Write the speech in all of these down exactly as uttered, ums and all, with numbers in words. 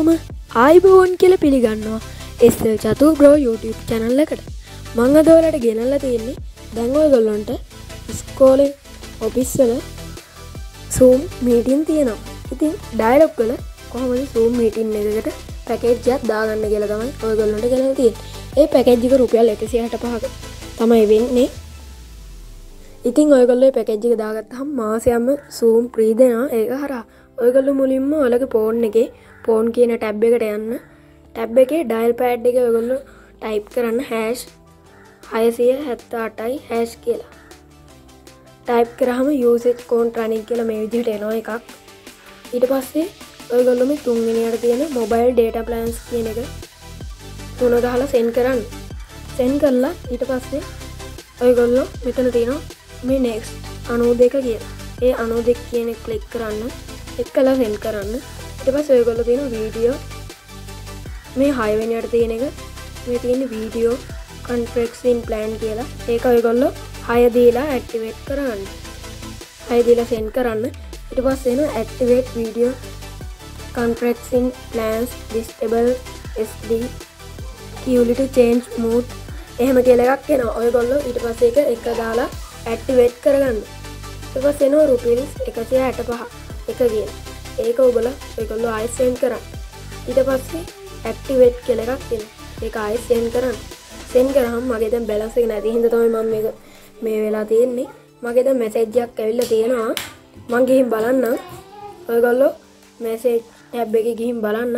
ආයිබෝන් කියලා පිළිගන්නවා SL. Chathu bro YouTube channel එකට. මම අද ඔයාලට ගෙනල්ලා තියෙන්නේ දැන් ඔයගොල්ලන්ට ඉස්කෝලේ ඔෆිස් වල Zoom meeting තියෙනවා. ඉතින් ඩයලොග් වල කොහොමද Zoom meeting එකකට පැකේජ් එකක් දාගන්න කියලා තමයි ඔයගොල්ලන්ට ගෙනල්ලා තියෙන්නේ. ඒ පැකේජ් එක රුපියල් එකසිය හැට පහක තමයි වෙන්නේ. ඉතින් ඔයගොල්ලෝ මේ පැකේජ් එක දාගත්තාම මාසෙම Zoom free දෙනවා. ඒක හරහා ඔයගොල්ලෝ මුලින්ම ඔයාලගේ ෆෝන් එකේ ෆෝන් කියන ටැබ් එකට යන්න. ටැබ් එකේ ඩයල් පෑඩ් එක ඔයගොල්ලෝ ටයිප් කරන්න hash හයසිය හැත්තෑ අටයි hash කියලා. ටයිප් කරාම usage count running කියලා මේ විදිහට එනවා එකක්. ඊට පස්සේ ඔයගොල්ලෝ මේ තුන්වෙනියට තියෙන mobile data plans කියන එක තුන ගහලා send කරන්න. send කරලා ඊට පස්සේ ඔයගොල්ලෝ මෙතන තියෙනවා මේ next අනූ දෙක කියලා. ඒ අනූ දෙක කියන එක ක්ලික් කරන්න. එකලා send කරන්න. ඊට පස්සේ ඔයගොල්ලෝ තියෙන වීඩියෝ මේ හය වෙනියට තියෙන එක මේ තියෙන වීඩියෝ conferencing plan කියලා. ඒක ඔයගොල්ලෝ හය දීලා activate කරන්න. හය දීලා send කරන්න. ඊට පස්සේ එනවා activate video conferencing plans disable S D queue to change mood එහෙම කියලා එකක් එනවා. ඔයගොල්ලෝ ඊට පස්සේ ඒක එක දාලා activate කරගන්න. ඊට පස්සේ එනවා රුපියල් එකසිය හැට පහ එක කියන. ඒක ඔයගොල්ලෝ ඔයගොල්ලෝ ආයෙත් send කරන්න. ඊට පස්සේ activate කියලා එකක් තියෙනවා. ඒක ආයෙත් send කරන්න. send කරාම මගේ දැන් balance එක නැති හින්දා තමයි මම මේක මේ වෙලා තියෙන්නේ. මගේ දැන් message එකක් ඇවිල්ලා තියෙනවා. මම ගිහින් බලන්න. ඔයගොල්ලෝ message tab එකේ ගිහින් බලන්න.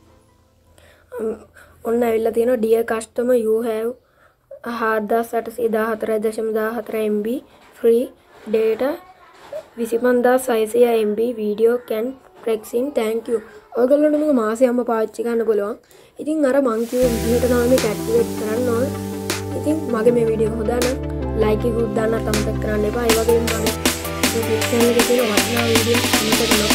ඔන්න ඇවිල්ලා තියෙනවා dear customer you have හාරදාස් අටසිය දාහතරයි දශම දාහතර M B free data විසිපන්දාස් හයසිය M B video can prexing thank you. ඔයගොල්ලන්ට මේක මාසෙම පාවිච්චි කරන්න පුළුවන්. ඉතින් අර මං කිව්ව විදිහට තමයි මේක ඇක්ටිවේට් කරන්න ඕන. ඉතින් මගේ මේ වීඩියෝ හොදා නම් ලයික් එකකුත් දාන්න අමතක කරන්න එපා. ඒ වගේම මගේ YouTube channel එකේ තියෙන වටිනා වීඩියෝ අමතක